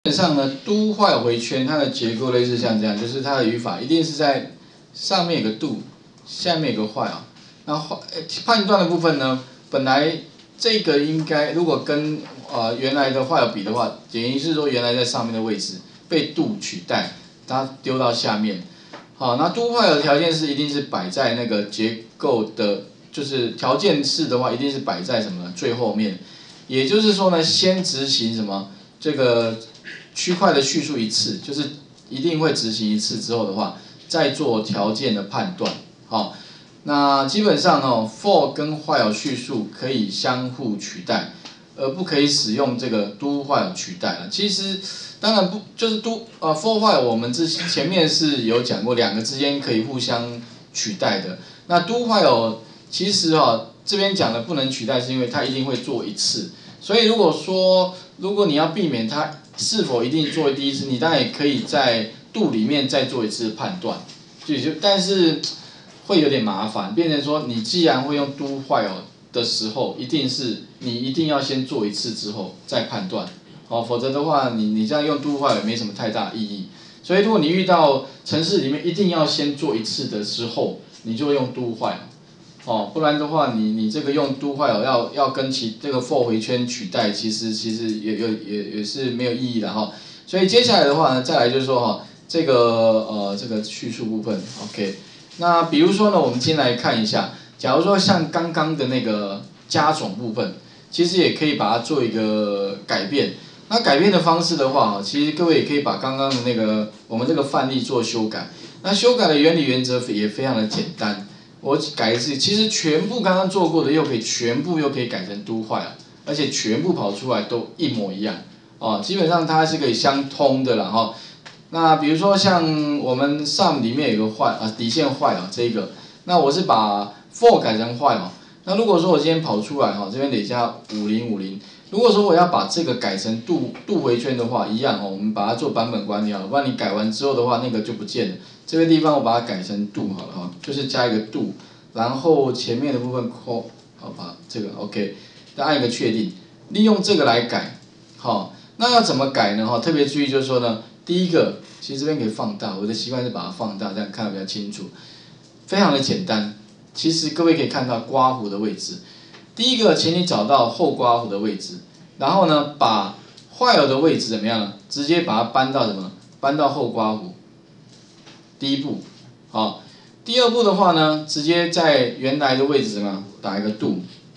基本上呢，do while 回圈它的结构类似像这样，就是它的语法一定是在上面有个 do， 下面有个 while。那判断的部分呢，本来这个应该如果跟原来的 while 比的话，等于是说原来在上面的位置被 do 取代，它丢到下面。好，那 do while 的条件是一定是摆在那个结构的，就是条件式的话，一定是摆在什么呢？最后面。也就是说呢，先执行什么这个区块的叙述一次，就是一定会执行一次之后的话，再做条件的判断。好，那基本上哦 ，for 跟 while 叙述可以相互取代，而不可以使用这个 do while 取代了。其实当然不就是 for while 我们前面是有讲过，两个之间可以互相取代的。那 do while 其实这边讲的不能取代，是因为它一定会做一次。所以如果你要避免它是否一定做第一次，你当然也可以在 do 里面再做一次判断，但是会有点麻烦，变成说你既然会用 do while 的时候，你一定要先做一次之后再判断，否则的话你这样用 do while 也没什么太大意义。所以如果你遇到程式里面一定要先做一次的时候，你就用 do while。不然的话，你这个用 do while 要跟这个 for 回圈取代，其实也是没有意义的哈。所以接下来的话呢，再来就是说这个叙述部分 ，OK。那比如说呢，我们先来看一下，假如说像刚刚的那个加总部分，其实也可以把它做一个改变。那改变的方式的话，其实各位也可以把刚刚的那个我们这个范例做修改。那修改的原理原则也非常的简单。我改一次，其实全部刚刚做过的全部可以改成 do while， 而且全部跑出来都一模一样基本上它是可以相通的啦那比如说像我们 sum 里面有个while底线 while 这个，那我是把 for 改成 while。那如果说我今天跑出来这边得加5050。如果说我要把这个改成 do 回圈的话，一样我们把它做版本管理好了，不然你改完之后的话，那个就不见了。这个地方我把它改成 do 好了就是加一个 do， 然后前面的部分 call， 好把这个 OK， 再按一个确定，利用这个来改。那要怎么改呢？特别注意就是说呢，第一个，其实这边可以放大，我的习惯是把它放大，这样看得比较清楚，非常的简单。其实各位可以看到刮弧的位置。第一个，请你找到后刮弧的位置，然后呢，把 while 的位置怎么样呢？直接把它搬到什么？搬到后刮弧。第一步，第二步的话呢，直接在原来的位置怎么样？打一个 do，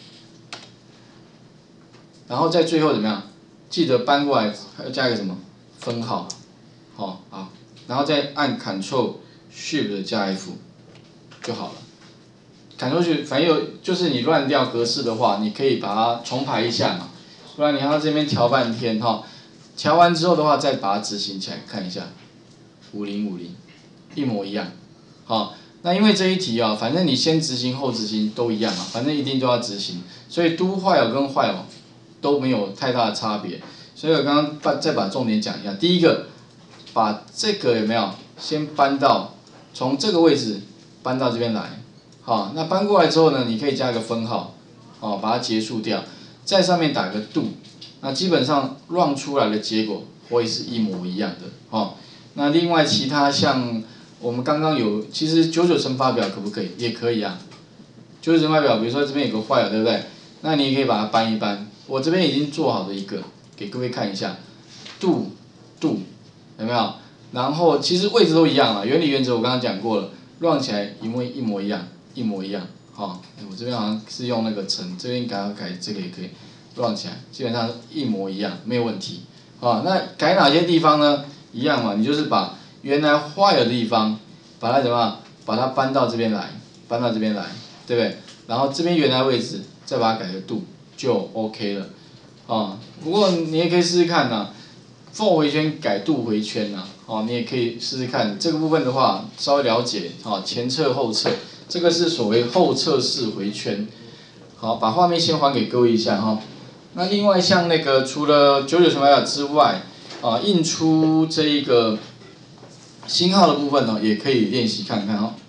然后在最后怎么样？记得搬过来，还要加一个什么？分号，好，然后再按 Ctrl+Shift 加 F 就好了。Ctrl+Shift 反正就是你乱掉格式的话，你可以把它重排一下嘛，不然你还要这边调半天调完之后的话，再把它执行起来看一下，5050，一模一样。那因为这一题反正你先执行后执行都一样反正一定都要执行，所以 do while 跟 while 都没有太大的差别。所以我刚刚再把重点讲一下，第一个，把这个有没有先搬到从这个位置搬到这边来。那搬过来之后呢，你可以加一个分号，把它结束掉，在上面打个 do， 那基本上 run 出来的结果会是一模一样的那另外其他像我们刚刚有，其实99乘法表可不可以？也可以99乘法表，比如说这边有个 while 对不对？那你也可以把它搬一搬。我这边已经做好的一个，给各位看一下 ，do 有没有？然后其实位置都一样原理原则我刚刚讲过了 ，run 起来一模一样。我这边好像是用那个乘，这边改这个也可以 run 起来，基本上一模一样，没有问题。那改哪些地方呢？一样嘛，你就是把原来 while 的地方，把它怎么样？把它搬到这边来，对不对？然后这边原来位置再把它改个 do 就 OK 了。不过你也可以试试看for 回圈改 do 回圈你也可以试试看。这个部分的话，稍微了解前侧后侧。这个是所谓后侧式回圈。好，把画面先还给各位一下那另外像那个除了99乘法表之外，印出这一个星号的部分也可以练习看看